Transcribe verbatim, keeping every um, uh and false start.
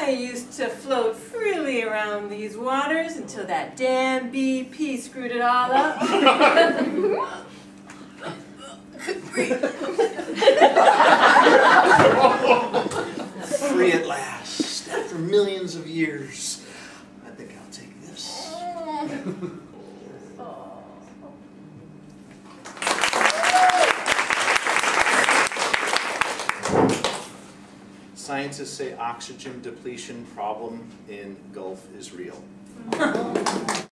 I used to float freely around these waters until that damn B P screwed it all up. Free at last, after millions of years. I think I'll take this. Scientists say oxygen depletion problem in Gulf is real.